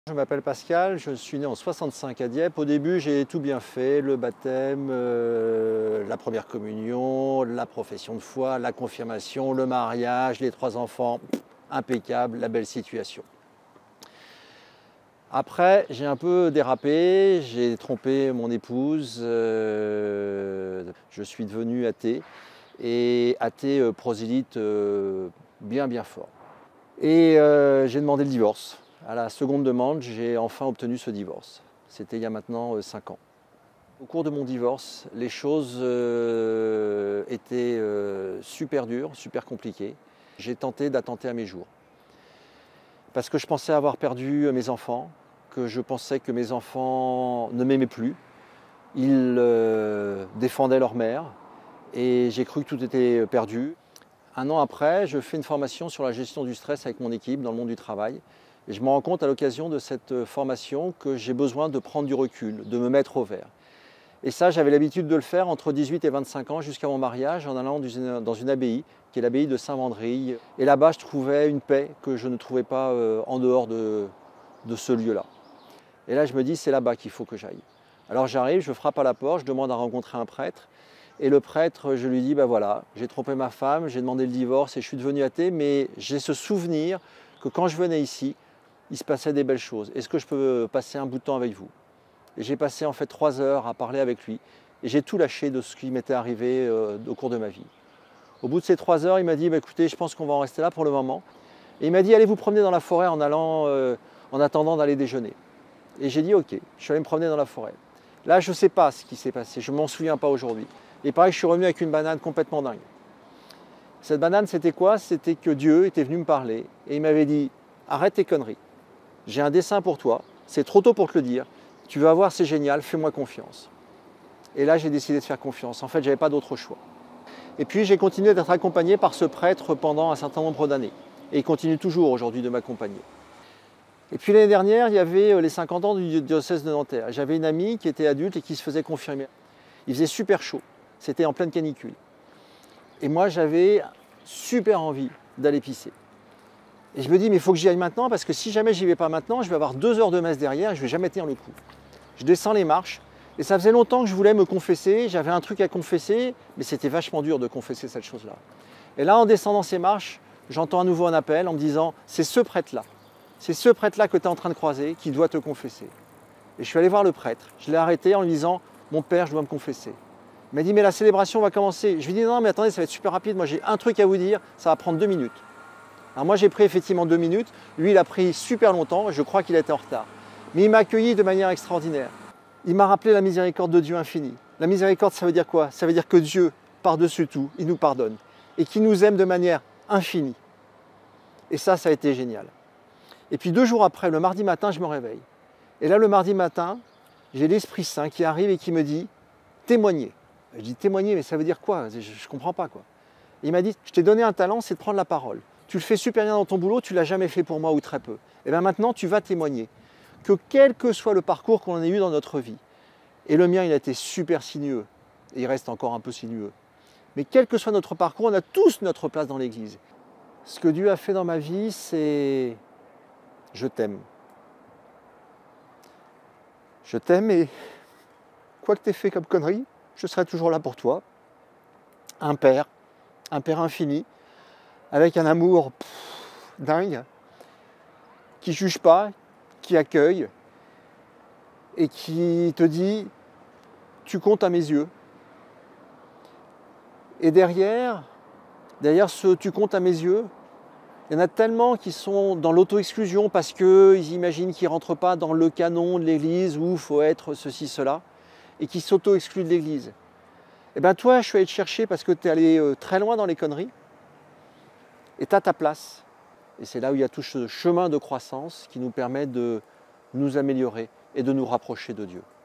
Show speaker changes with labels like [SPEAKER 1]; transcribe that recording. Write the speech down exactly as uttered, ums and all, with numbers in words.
[SPEAKER 1] Je m'appelle Pascal, je suis né en soixante-cinq à Dieppe. Au début, j'ai tout bien fait, le baptême, euh, la première communion, la profession de foi, la confirmation, le mariage, les trois enfants, impeccable, la belle situation. Après, j'ai un peu dérapé, j'ai trompé mon épouse, euh, je suis devenu athée, et athée euh, prosélyte euh, bien bien fort. Et euh, j'ai demandé le divorce. À la seconde demande, j'ai enfin obtenu ce divorce. C'était il y a maintenant euh, cinq ans. Au cours de mon divorce, les choses euh, étaient euh, super dures, super compliquées. J'ai tenté d'attenter à mes jours. Parce que je pensais avoir perdu mes enfants, que je pensais que mes enfants ne m'aimaient plus. Ils euh, défendaient leur mère et j'ai cru que tout était perdu. Un an après, je fais une formation sur la gestion du stress avec mon équipe dans le monde du travail. Et je me rends compte à l'occasion de cette formation que j'ai besoin de prendre du recul, de me mettre au vert. Et ça, j'avais l'habitude de le faire entre dix-huit et vingt-cinq ans jusqu'à mon mariage en allant dans une abbaye, qui est l'abbaye de Saint-Vendry. Et là-bas, je trouvais une paix que je ne trouvais pas en dehors de, de ce lieu-là. Et là, je me dis, c'est là-bas qu'il faut que j'aille. Alors j'arrive, je frappe à la porte, je demande à rencontrer un prêtre. Et le prêtre, je lui dis, ben voilà, j'ai trompé ma femme, j'ai demandé le divorce et je suis devenu athée, mais j'ai ce souvenir que quand je venais ici, il se passait des belles choses. Est-ce que je peux passer un bout de temps avec vous? Et j'ai passé en fait trois heures à parler avec lui. Et j'ai tout lâché de ce qui m'était arrivé euh, au cours de ma vie. Au bout de ces trois heures, il m'a dit, bah, écoutez, je pense qu'on va en rester là pour le moment. Et il m'a dit, allez vous promener dans la forêt en, allant, euh, en attendant d'aller déjeuner. Et j'ai dit, ok, je suis allé me promener dans la forêt. Là, je ne sais pas ce qui s'est passé, je ne m'en souviens pas aujourd'hui. Et pareil, je suis revenu avec une banane complètement dingue. Cette banane, c'était quoi? C'était que Dieu était venu me parler et il m'avait dit, arrête tes conneries. J'ai un dessein pour toi, c'est trop tôt pour te le dire, tu vas voir, c'est génial, fais-moi confiance. Et là, j'ai décidé de faire confiance. En fait, je n'avais pas d'autre choix. Et puis, j'ai continué d'être accompagné par ce prêtre pendant un certain nombre d'années. Et il continue toujours aujourd'hui de m'accompagner. Et puis l'année dernière, il y avait les cinquante ans du diocèse de Nanterre. J'avais une amie qui était adulte et qui se faisait confirmer. Il faisait super chaud, c'était en pleine canicule. Et moi, j'avais super envie d'aller pisser. Et je me dis, mais il faut que j'y aille maintenant, parce que si jamais j'y vais pas maintenant, je vais avoir deux heures de messe derrière et je vais jamais tenir le coup. Je descends les marches, et ça faisait longtemps que je voulais me confesser, j'avais un truc à confesser, mais c'était vachement dur de confesser cette chose-là. Et là, en descendant ces marches, j'entends à nouveau un appel en me disant, c'est ce prêtre-là, c'est ce prêtre-là que tu es en train de croiser qui doit te confesser. Et je suis allé voir le prêtre, je l'ai arrêté en lui disant, mon père, je dois me confesser. Il m'a dit, mais la célébration va commencer. Je lui ai dit, non, mais attendez, ça va être super rapide, moi j'ai un truc à vous dire, ça va prendre deux minutes. Alors moi j'ai pris effectivement deux minutes, lui il a pris super longtemps, je crois qu'il était en retard. Mais il m'a accueilli de manière extraordinaire. Il m'a rappelé la miséricorde de Dieu infini. La miséricorde, ça veut dire quoi? Ça veut dire que Dieu, par-dessus tout, il nous pardonne et qu'il nous aime de manière infinie. Et ça, ça a été génial. Et puis deux jours après, le mardi matin, je me réveille. Et là, le mardi matin, j'ai l'Esprit Saint qui arrive et qui me dit « témoigner ». Je dis « témoigner, mais ça veut dire quoi? Je ne comprends pas quoi ». Il m'a dit « je t'ai donné un talent, c'est de prendre la parole. Tu le fais super bien dans ton boulot, tu ne l'as jamais fait pour moi ou très peu. Et bien maintenant, tu vas témoigner. Que quel que soit le parcours qu'on ait eu dans notre vie, et le mien, il a été super sinueux, et il reste encore un peu sinueux, mais quel que soit notre parcours, on a tous notre place dans l'Église. Ce que Dieu a fait dans ma vie, c'est « je t'aime ». Je t'aime et quoi que tu aies fait comme connerie, je serai toujours là pour toi. Un père, un père infini, avec un amour pff, dingue, qui ne juge pas, qui accueille et qui te dit « tu comptes à mes yeux ». Et derrière, derrière ce « tu comptes à mes yeux », il y en a tellement qui sont dans l'auto-exclusion parce qu'ils imaginent qu'ils ne rentrent pas dans le canon de l'Église où il faut être ceci, cela, et qui s'auto-excluent de l'Église. Et bien toi, je suis allé te chercher parce que tu es allé très loin dans les conneries, et tu as ta place. Et c'est là où il y a tout ce chemin de croissance qui nous permet de nous améliorer et de nous rapprocher de Dieu.